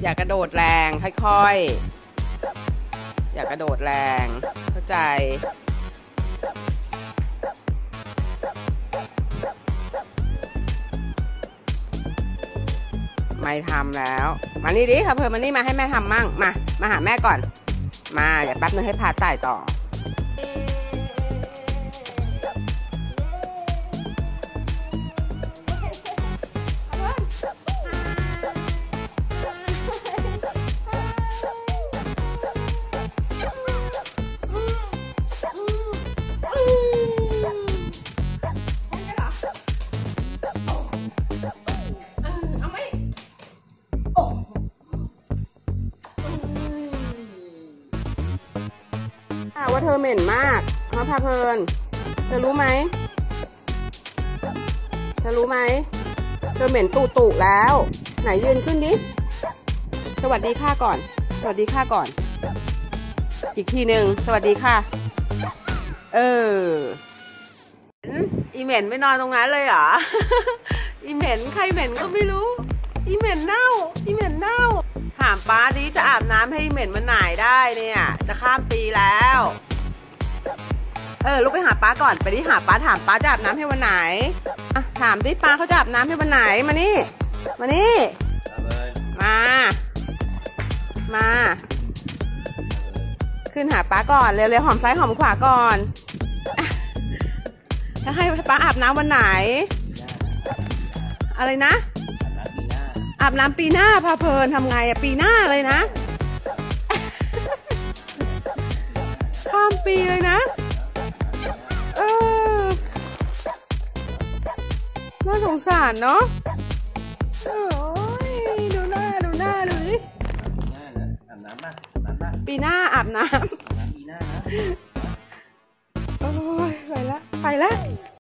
อย่ากระโดดแรงค่อยๆอย่ากระโดดแรงเข้าใจไม่ทำแล้วมานี่ดิค่ะเพื่อนมานี่มาให้แม่ทำมั่งมาหาแม่ก่อนมาเดี๋ยวแป๊บนึงให้พาต่ายต่อว่าเธอเหม็นมากมาพาเพลินเธอรู้ไหมเธอเหม็นตุแล้วไหนยืนขึ้นดิสวัสดีค่ะก่อนสวัสดีค่ะก่อนอีกทีหนึ่งสวัสดีค่ะอีเหม็นไม่นอนตรงนั้นเลยเหรอ อีเหม็นใครเหม็นก็ไม่รู้อีเหม็นเน่าถามป้าดิจะอาบน้ำให้อีเหม็นมันหน่ายได้เนี่ยจะข้ามปีแล้วลูกไปหาป้าก่อนไปดิหาป้าถามป้าจะอาบน้ำให้วันไหนถามดิป้าเขาจะอาบน้ำให้วันไหนมานี่มาขึ้นหาป้าก่อนเร็วๆหอมซ้ายหอมขวาก่อนจะให้ป้าอาบน้ำวันไหนอะไรนะอาบน้ำปีหน้าพาเพลินทำไงปีหน้าเลยนะข้ามปีเลยนะน่าสงสารเนาะดูหน้าดูดิปีหน้าอาบน้ำโอ้ยไปละ